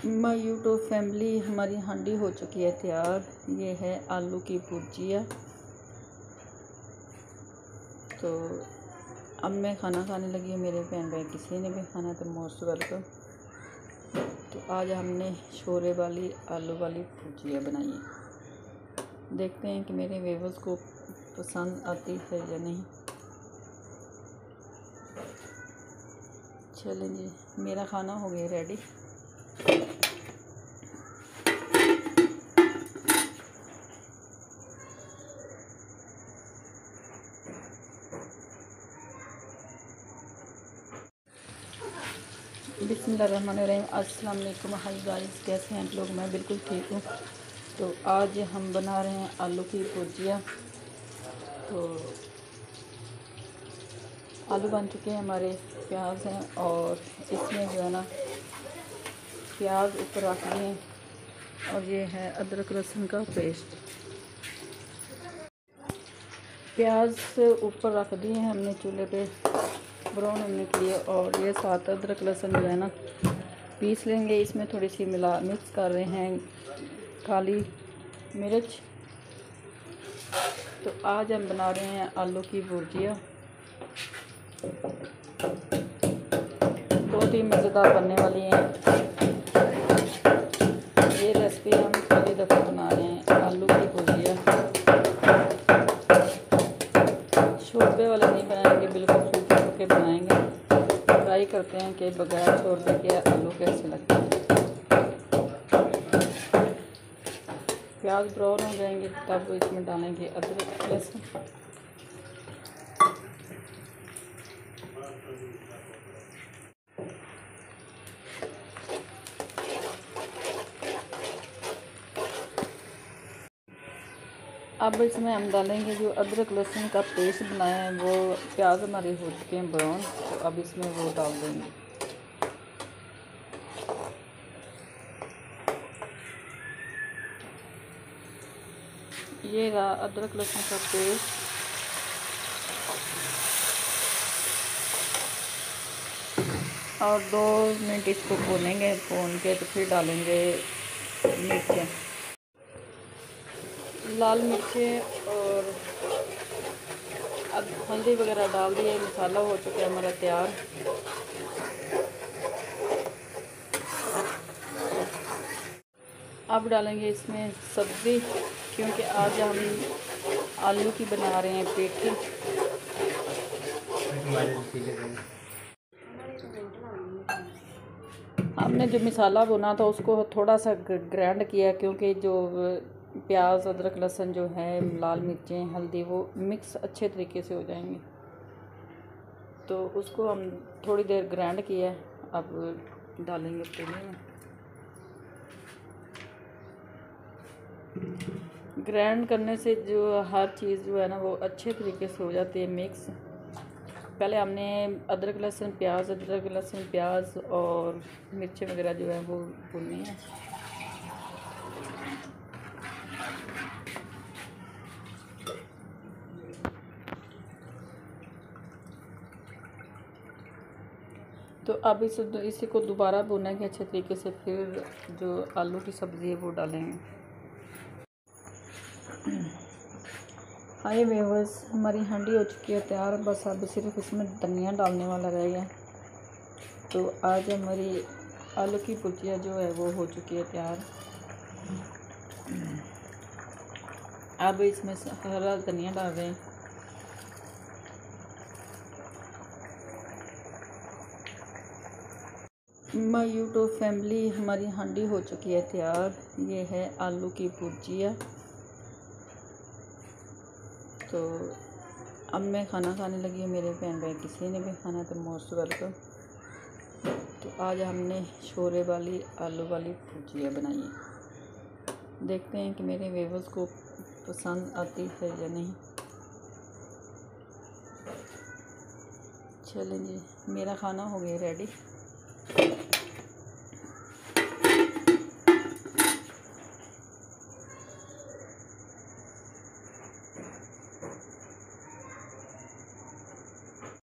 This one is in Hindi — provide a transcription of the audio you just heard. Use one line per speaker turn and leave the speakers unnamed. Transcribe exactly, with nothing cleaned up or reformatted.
माय यूट्यूब फैमिली, हमारी हांडी हो चुकी है तैयार। ये है आलू की भुजिया। तो अब मैं खाना खाने लगी हूँ। मेरे बहन भाई किसी ने भी खाना है तो मोस्ट वेलकम। तो आज हमने शोरे वाली आलू वाली भुजिया बनाई है। देखते हैं कि मेरे व्यूअर्स को पसंद आती है या नहीं। चलें जी, मेरा खाना हो गया रेडी। बिस्मिल्लाहिर्रहमानिर्रहीम। अस्सलाम वालेकुम। हाय गाइस, कैसे हैं आप लोग? मैं बिल्कुल ठीक हूँ। तो आज हम बना रहे हैं आलू की भुजिया। तो आलू बन चुके हैं हमारे, प्याज हैं और इसमें जो है ना प्याज ऊपर रख दिए और ये है अदरक लहसुन का पेस्ट। प्याज ऊपर रख दिए हैं हमने चूल्हे पे ब्राउन होने के लिए, और ये साथ अदरक लहसुन जो है ना पीस लेंगे। इसमें थोड़ी सी मिला मिक्स कर रहे हैं काली मिर्च। तो आज हम बना रहे हैं आलू की भुजिया। बहुत ही मज़ेदार बनने वाली है ये रेसिपी। हम पहली दफ़ा बना रहे हैं आलू की भुजिया। शोरबे वाले नहीं बनाएंगे, बिल्कुल सूखे सूखे बनाएंगे। ट्राई करते हैं कि बगैर शोरबे के आलू कैसे लगते हैं। प्याज ब्राउन हो जाएंगे तब इसमें डालेंगे अदरक लहसुन। अब इसमें हम डालेंगे जो अदरक लहसुन का पेस्ट बनाया है। वो प्याज हमारे हो चुके हैं ब्राउन, तो अब इसमें वो डाल देंगे। ये रहा अदरक लहसुन का पेस्ट। और दो मिनट इसको भूनेंगे, भून के तो फिर डालेंगे मिर्चें, लाल मिर्चें और अब हल्दी वगैरह डाल दिए। मसाला हो चुका है हमारा तैयार। अब डालेंगे इसमें सब्ज़ी, क्योंकि आज हम आलू की बना रहे हैं पेठी। हमने जो मसाला भुना था उसको थोड़ा सा ग्राइंड किया, क्योंकि जो प्याज अदरक लहसुन जो है, लाल मिर्चें हल्दी, वो मिक्स अच्छे तरीके से हो जाएंगे। तो उसको हम थोड़ी देर ग्राइंड किया। अब डालेंगे तेल में। ग्राइंड करने से जो हर चीज़ जो है ना वो अच्छे तरीके से हो जाती है मिक्स। पहले हमने अदरक लहसुन प्याज अदरक लहसुन प्याज और मिर्ची वगैरह जो है वो भुनी है। तो अब इस इसी को दोबारा भुनेंगे अच्छे तरीके से। फिर जो आलू की सब्ज़ी है वो डालेंगे। हाय व्यूअर्स, हमारी हांडी हो चुकी है तैयार। बस अब सिर्फ इसमें धनिया डालने वाला रह गया। तो आज हमारी आलू की भुजिया जो है वो हो चुकी है तैयार। अब इसमें हरा धनिया डाल रहे हैं। माय यूट्यूब फैमिली, हमारी हांडी हो चुकी है तैयार। ये है आलू की भुजिया। तो अब मैं खाना खाने लगी हूँ। मेरे बहन भाई किसी ने भी खाना है तो मोस्ट वेलकम। तो आज हमने शोरे वाली आलू वाली भुजिया बनाई है। देखते हैं कि मेरे व्यूअर्स को पसंद आती है या नहीं। चलें जी, मेरा खाना हो गया रेडी।